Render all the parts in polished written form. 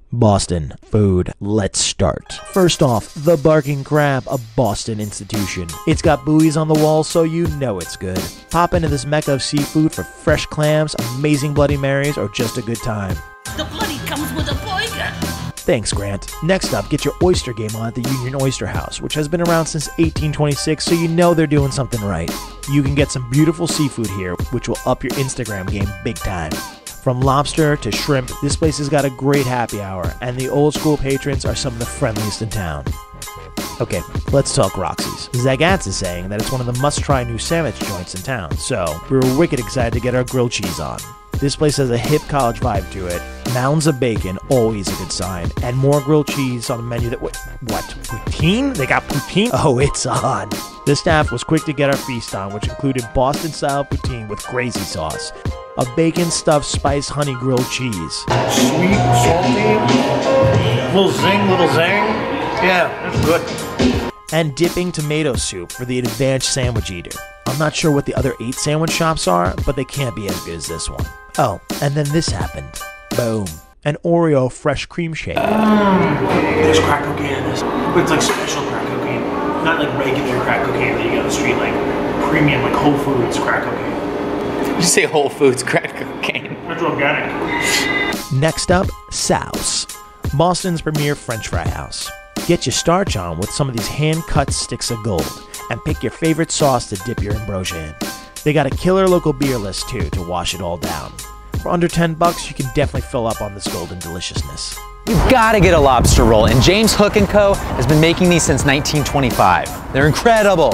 Boston food. Let's start. First off, the Barking Crab, a Boston institution. It's got buoys on the wall, so you know it's good. Pop into this mecca of seafood for fresh clams, amazing Bloody Marys, or just a good time. The bloody comes with a poiga. Thanks, Grant. Next up, get your oyster game on at the Union Oyster House, which has been around since 1826, so you know they're doing something right. You can get some beautiful seafood here, which will up your Instagram game big time. From lobster to shrimp, this place has got a great happy hour, and the old school patrons are some of the friendliest in town. Okay, let's talk Roxy's. Zagatz is saying that it's one of the must-try new sandwich joints in town, so we were wicked excited to get our grilled cheese on. This place has a hip college vibe to it, mounds of bacon, always a good sign, and more grilled cheese on the menu that— what? Poutine? They got poutine? Oh, it's on! The staff was quick to get our feast on, which included Boston-style poutine with crazy sauce, a bacon-stuffed spice honey grilled cheese. Sweet, salty, little zing, little zang. Yeah, that's good. And dipping tomato soup for the advanced sandwich eater. I'm not sure what the other 8 sandwich shops are, but they can't be as good as this one. Oh, and then this happened. Boom. An Oreo fresh cream shake. There's crack cocaine in this, but it's like special crack cocaine. Not like regular crack cocaine that you get on the street, like premium, like Whole Foods crack cocaine. You say Whole Foods crack cocaine. That's organic. Next up, Saus, Boston's premier French fry house. Get your starch on with some of these hand-cut sticks of gold, and pick your favorite sauce to dip your ambrosia in. They got a killer local beer list too to wash it all down. For under $10, you can definitely fill up on this golden deliciousness. You've got to get a lobster roll, and James Hook & Co. has been making these since 1925. They're incredible.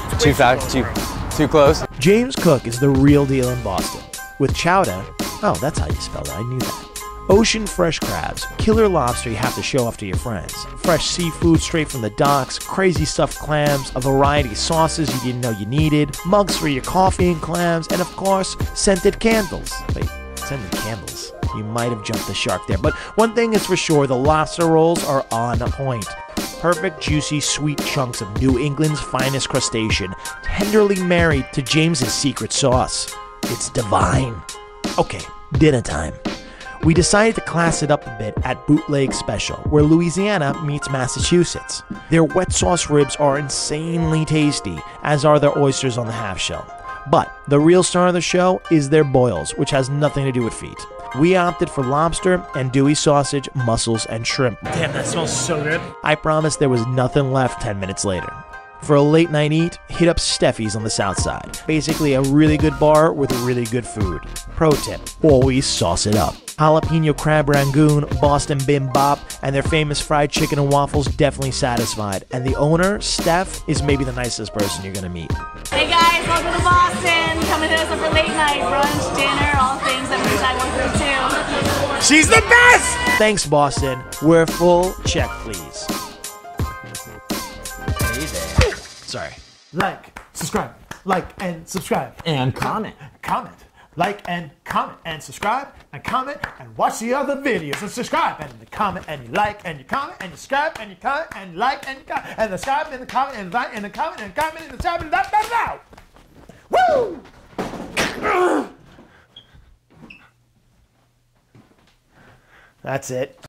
Too close? James Cook is the real deal in Boston. With chowder— oh, that's how you spell it, I knew that. Ocean fresh crabs, killer lobster you have to show off to your friends, fresh seafood straight from the docks, crazy stuffed clams, a variety of sauces you didn't know you needed, mugs for your coffee and clams, and of course, scented candles. Wait, scented candles? You might have jumped the shark there, but one thing is for sure, the lobster rolls are on point. Perfect, juicy, sweet chunks of New England's finest crustacean, tenderly married to James's secret sauce. It's divine. Okay, dinner time. We decided to class it up a bit at Bootleg Special, where Louisiana meets Massachusetts. Their wet sauce ribs are insanely tasty, as are their oysters on the half shell. But the real star of the show is their boils, which has nothing to do with feet. We opted for lobster, andouille sausage, mussels, and shrimp. Damn, that smells so good. I promise there was nothing left 10 minutes later. For a late night eat, hit up Stephi's on the south side. Basically a really good bar with really good food. Pro tip, always sauce it up. Jalapeno crab rangoon, Boston bim bop, and their famous fried chicken and waffles definitely satisfied. And the owner, Steph, is maybe the nicest person you're gonna meet. Hey guys, welcome to Boston. Come and hit us up for late night, brunch, dinner, all things that we decide 1 through 2. She's the best! Thanks, Boston. We're full. Check, please. Hey there. Sorry. Like, subscribe, like and subscribe. And comment. Comment. Like and comment and subscribe and comment and watch the other videos and subscribe and you comment and you like and you comment and you subscribe and you comment and you like and you comment and subscribe and the comment and like and the comment and comment and subscribe and that. Woo! That's it.